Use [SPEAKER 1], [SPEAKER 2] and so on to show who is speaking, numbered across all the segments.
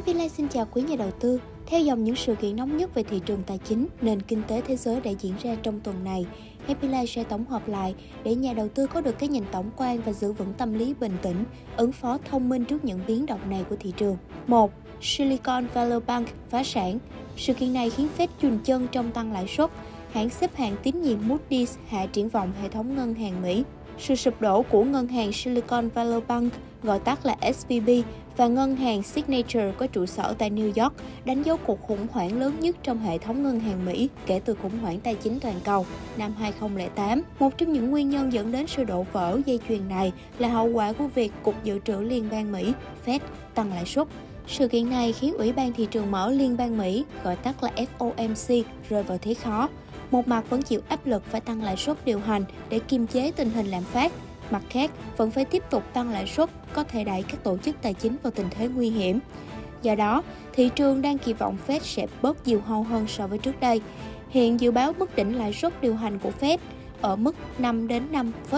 [SPEAKER 1] Happy Life xin chào quý nhà đầu tư. Theo dòng những sự kiện nóng nhất về thị trường tài chính, nền kinh tế thế giới đã diễn ra trong tuần này, Happy Life sẽ tổng hợp lại để nhà đầu tư có được cái nhìn tổng quan và giữ vững tâm lý bình tĩnh, ứng phó thông minh trước những biến động này của thị trường. 1. Silicon Valley Bank phá sản. Sự kiện này khiến Fed chùn chân trong tăng lãi suất. Hãng xếp hạng tín nhiệm Moody's hạ triển vọng hệ thống ngân hàng Mỹ. Sự sụp đổ của ngân hàng Silicon Valley Bank, gọi tắt là SVB, và ngân hàng Signature có trụ sở tại New York đánh dấu cuộc khủng hoảng lớn nhất trong hệ thống ngân hàng Mỹ kể từ khủng hoảng tài chính toàn cầu năm 2008. Một trong những nguyên nhân dẫn đến sự đổ vỡ dây chuyền này là hậu quả của việc Cục Dự trữ Liên bang Mỹ, Fed, tăng lãi suất. Sự kiện này khiến Ủy ban Thị trường Mở Liên bang Mỹ, gọi tắt là FOMC, rơi vào thế khó. Một mặt vẫn chịu áp lực phải tăng lãi suất điều hành để kiềm chế tình hình lạm phát, mặt khác vẫn phải tiếp tục tăng lãi suất, có thể đẩy các tổ chức tài chính vào tình thế nguy hiểm. Do đó, thị trường đang kỳ vọng Fed sẽ bớt diều hâu hơn so với trước đây. Hiện dự báo mức đỉnh lãi suất điều hành của Fed ở mức 5 đến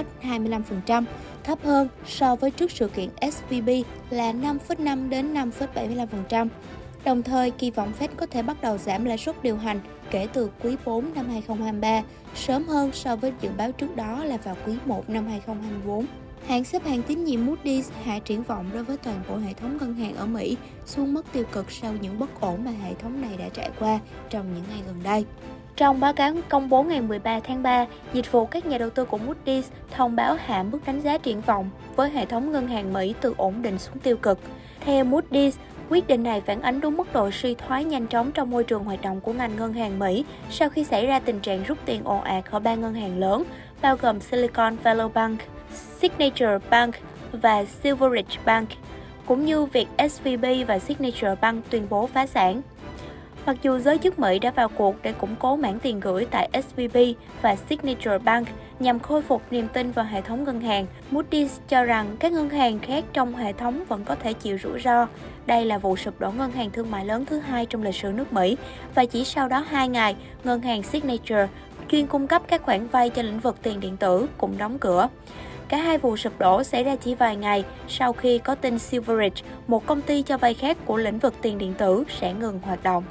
[SPEAKER 1] 5,25%, thấp hơn so với trước sự kiện SVB là 5,5 đến 5,75%. Đồng thời, kỳ vọng Fed có thể bắt đầu giảm lãi suất điều hành kể từ quý 4 năm 2023, sớm hơn so với dự báo trước đó là vào quý 1 năm 2024. Hãng xếp hạng tín nhiệm Moody's hạ triển vọng đối với toàn bộ hệ thống ngân hàng ở Mỹ xuống mức tiêu cực sau những bất ổn mà hệ thống này đã trải qua trong những ngày gần đây. Trong báo cáo công bố ngày 13 tháng 3, dịch vụ các nhà đầu tư của Moody's thông báo hạ mức đánh giá triển vọng với hệ thống ngân hàng Mỹ từ ổn định xuống tiêu cực. Theo Moody's, quyết định này phản ánh đúng mức độ suy thoái nhanh chóng trong môi trường hoạt động của ngành ngân hàng Mỹ sau khi xảy ra tình trạng rút tiền ồ ạt ở ba ngân hàng lớn, bao gồm Silicon Valley Bank, Signature Bank và Silverridge Bank, cũng như việc SVB và Signature Bank tuyên bố phá sản. Mặc dù giới chức Mỹ đã vào cuộc để củng cố mảng tiền gửi tại SVB và Signature Bank nhằm khôi phục niềm tin vào hệ thống ngân hàng, Moody's cho rằng các ngân hàng khác trong hệ thống vẫn có thể chịu rủi ro. Đây là vụ sụp đổ ngân hàng thương mại lớn thứ hai trong lịch sử nước Mỹ, và chỉ sau đó 2 ngày, ngân hàng Signature, chuyên cung cấp các khoản vay cho lĩnh vực tiền điện tử, cũng đóng cửa. Cả hai vụ sụp đổ xảy ra chỉ vài ngày sau khi có tin Silverridge, một công ty cho vay khác của lĩnh vực tiền điện tử, sẽ ngừng hoạt động.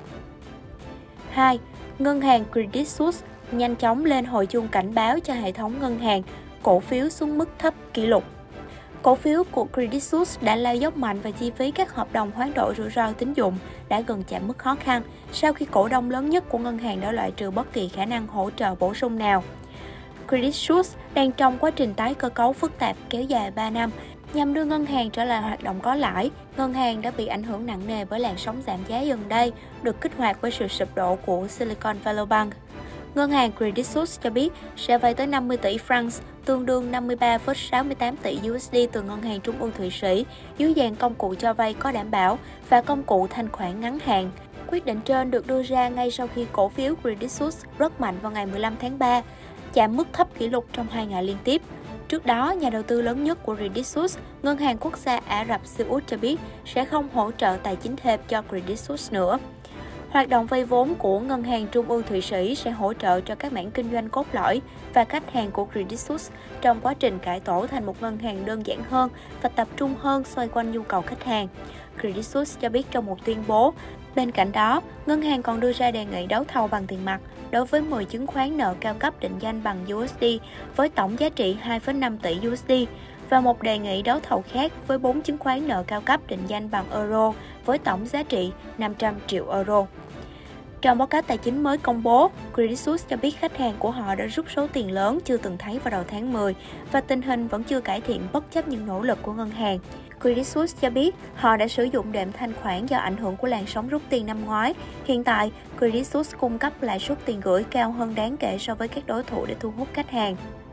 [SPEAKER 1] 2. Ngân hàng Credit Suisse nhanh chóng lên hồi chuông cảnh báo cho hệ thống ngân hàng, cổ phiếu xuống mức thấp kỷ lục. Cổ phiếu của Credit Suisse đã lao dốc mạnh và chi phí các hợp đồng hoán đổi rủi ro tín dụng đã gần chạm mức khó khăn sau khi cổ đông lớn nhất của ngân hàng đã loại trừ bất kỳ khả năng hỗ trợ bổ sung nào. Credit Suisse đang trong quá trình tái cơ cấu phức tạp kéo dài 3 năm nhằm đưa ngân hàng trở lại hoạt động có lãi. Ngân hàng đã bị ảnh hưởng nặng nề bởi làn sóng giảm giá gần đây, được kích hoạt với sự sụp đổ của Silicon Valley Bank. Ngân hàng Credit Suisse cho biết sẽ vay tới 50 tỷ franc, tương đương 53,68 tỷ USD từ Ngân hàng Trung ương Thụy Sĩ, dưới dạng công cụ cho vay có đảm bảo và công cụ thanh khoản ngắn hạn. Quyết định trên được đưa ra ngay sau khi cổ phiếu Credit Suisse rất mạnh vào ngày 15 tháng 3, chạm mức thấp kỷ lục trong 2 ngày liên tiếp. Trước đó, nhà đầu tư lớn nhất của Credit Suisse, Ngân hàng Quốc gia Ả Rập Xê Út cho biết sẽ không hỗ trợ tài chính thêm cho Credit Suisse nữa. Hoạt động vay vốn của Ngân hàng Trung ương Thụy Sĩ sẽ hỗ trợ cho các mảng kinh doanh cốt lõi và khách hàng của Credit Suisse trong quá trình cải tổ thành một ngân hàng đơn giản hơn và tập trung hơn xoay quanh nhu cầu khách hàng, Credit Suisse cho biết trong một tuyên bố. Bên cạnh đó, ngân hàng còn đưa ra đề nghị đấu thầu bằng tiền mặt đối với 10 chứng khoán nợ cao cấp định danh bằng USD với tổng giá trị 2,5 tỷ USD và một đề nghị đấu thầu khác với 4 chứng khoán nợ cao cấp định danh bằng euro với tổng giá trị 500 triệu euro. Trong báo cáo tài chính mới công bố, Credit Suisse cho biết khách hàng của họ đã rút số tiền lớn chưa từng thấy vào đầu tháng 10 và tình hình vẫn chưa cải thiện bất chấp những nỗ lực của ngân hàng. Credit Suisse cho biết họ đã sử dụng đệm thanh khoản do ảnh hưởng của làn sóng rút tiền năm ngoái. Hiện tại, Credit Suisse cung cấp lãi suất tiền gửi cao hơn đáng kể so với các đối thủ để thu hút khách hàng.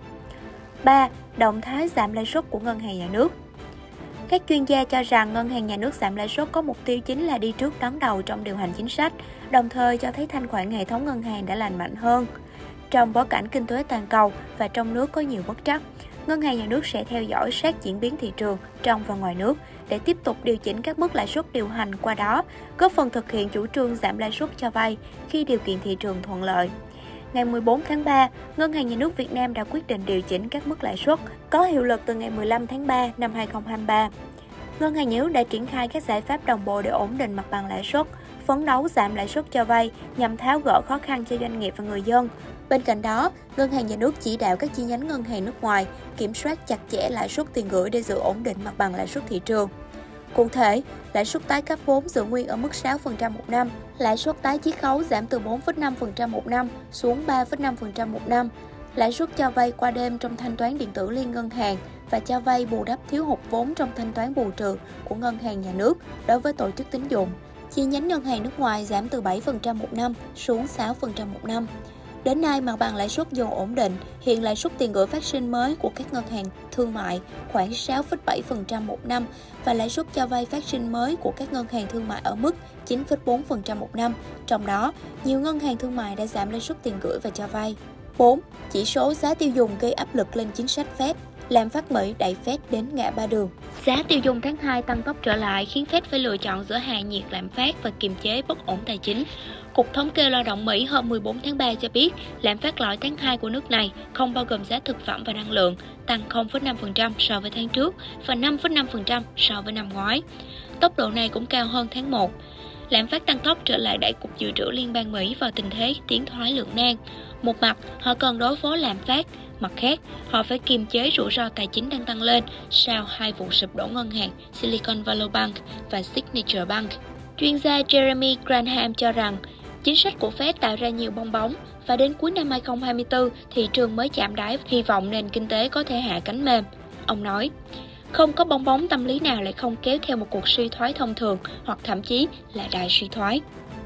[SPEAKER 1] 3. Động thái giảm lãi suất của ngân hàng nhà nước. Các chuyên gia cho rằng ngân hàng nhà nước giảm lãi suất có mục tiêu chính là đi trước đón đầu trong điều hành chính sách, đồng thời cho thấy thanh khoản hệ thống ngân hàng đã lành mạnh hơn. Trong bối cảnh kinh tế toàn cầu và trong nước có nhiều bất trắc, ngân hàng nhà nước sẽ theo dõi sát diễn biến thị trường trong và ngoài nước để tiếp tục điều chỉnh các mức lãi suất điều hành, qua đó góp phần thực hiện chủ trương giảm lãi suất cho vay khi điều kiện thị trường thuận lợi. Ngày 14 tháng 3, Ngân hàng Nhà nước Việt Nam đã quyết định điều chỉnh các mức lãi suất có hiệu lực từ ngày 15 tháng 3 năm 2023. Ngân hàng Nhà nước đã triển khai các giải pháp đồng bộ để ổn định mặt bằng lãi suất, phấn đấu giảm lãi suất cho vay nhằm tháo gỡ khó khăn cho doanh nghiệp và người dân. Bên cạnh đó, Ngân hàng Nhà nước chỉ đạo các chi nhánh ngân hàng nước ngoài kiểm soát chặt chẽ lãi suất tiền gửi để giữ ổn định mặt bằng lãi suất thị trường. Cụ thể, lãi suất tái cấp vốn giữ nguyên ở mức 6% một năm, lãi suất tái chiết khấu giảm từ 4,5% một năm xuống 3,5% một năm, lãi suất cho vay qua đêm trong thanh toán điện tử liên ngân hàng và cho vay bù đắp thiếu hụt vốn trong thanh toán bù trừ của Ngân hàng Nhà nước đối với tổ chức tín dụng. Chi nhánh ngân hàng nước ngoài giảm từ 7% một năm xuống 6% một năm. Đến nay, mặt bằng lãi suất dần ổn định, hiện lãi suất tiền gửi phát sinh mới của các ngân hàng thương mại khoảng 6,7% một năm và lãi suất cho vay phát sinh mới của các ngân hàng thương mại ở mức 9,4% một năm. Trong đó, nhiều ngân hàng thương mại đã giảm lãi suất tiền gửi và cho vay. 4. Chỉ số giá tiêu dùng gây áp lực lên chính sách Fed, làm phát Mỹ đẩy Fed đến ngã ba đường. Giá tiêu dùng tháng 2 tăng tốc trở lại khiến Fed phải lựa chọn giữa hạ nhiệt lạm phát và kiềm chế bất ổn tài chính. Cục Thống kê Lao động Mỹ hôm 14 tháng 3 cho biết lạm phát lõi tháng 2 của nước này không bao gồm giá thực phẩm và năng lượng, tăng 0,5% so với tháng trước và 5,5% so với năm ngoái. Tốc độ này cũng cao hơn tháng 1. Lạm phát tăng tốc trở lại đẩy Cục Dự trữ Liên bang Mỹ vào tình thế tiến thoái lưỡng nan. Một mặt, họ cần đối phó lạm phát, mặt khác, họ phải kiềm chế rủi ro tài chính đang tăng lên sau hai vụ sụp đổ ngân hàng Silicon Valley Bank và Signature Bank. Chuyên gia Jeremy Grantham cho rằng, chính sách của Fed tạo ra nhiều bong bóng và đến cuối năm 2024, thị trường mới chạm đáy, hy vọng nền kinh tế có thể hạ cánh mềm. Ông nói, không có bong bóng tâm lý nào lại không kéo theo một cuộc suy thoái thông thường hoặc thậm chí là đại suy thoái.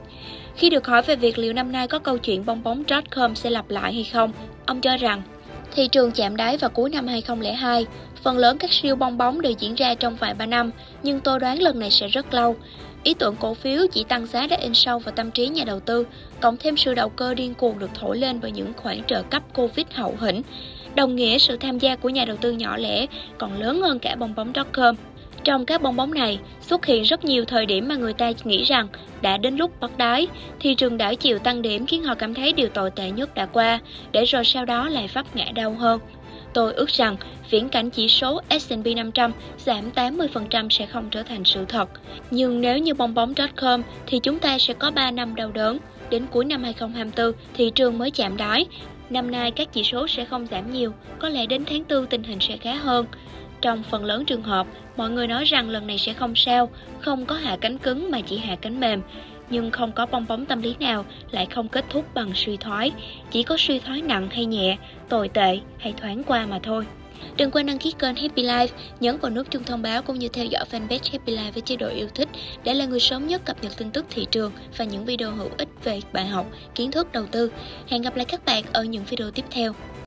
[SPEAKER 1] Khi được hỏi về việc liệu năm nay có câu chuyện bong bóng .com sẽ lặp lại hay không, ông cho rằng thị trường chạm đáy vào cuối năm 2002. Phần lớn các siêu bong bóng đều diễn ra trong vài ba năm, nhưng tôi đoán lần này sẽ rất lâu. Ý tưởng cổ phiếu chỉ tăng giá đã in sâu vào tâm trí nhà đầu tư, cộng thêm sự đầu cơ điên cuồng được thổi lên bởi những khoản trợ cấp Covid hậu hĩnh. Đồng nghĩa sự tham gia của nhà đầu tư nhỏ lẻ còn lớn hơn cả bong bóng .com. Trong các bong bóng này, xuất hiện rất nhiều thời điểm mà người ta nghĩ rằng đã đến lúc bắt đáy, thị trường đảo chiều tăng điểm khiến họ cảm thấy điều tồi tệ nhất đã qua, để rồi sau đó lại vấp ngã đau hơn. Tôi ước rằng viễn cảnh chỉ số S&P 500 giảm 80% sẽ không trở thành sự thật. Nhưng nếu như bong bóng .com thì chúng ta sẽ có 3 năm đau đớn. Đến cuối năm 2024, thị trường mới chạm đáy. Năm nay các chỉ số sẽ không giảm nhiều, có lẽ đến tháng 4 tình hình sẽ khá hơn. Trong phần lớn trường hợp, mọi người nói rằng lần này sẽ không sao, không có hạ cánh cứng mà chỉ hạ cánh mềm. Nhưng không có bong bóng tâm lý nào lại không kết thúc bằng suy thoái, chỉ có suy thoái nặng hay nhẹ, tồi tệ hay thoáng qua mà thôi. Đừng quên đăng ký kênh Happy Life, nhấn vào nút chuông thông báo cũng như theo dõi fanpage Happy Life với chế độ yêu thích để là người sớm nhất cập nhật tin tức thị trường và những video hữu ích về bài học, kiến thức đầu tư. Hẹn gặp lại các bạn ở những video tiếp theo.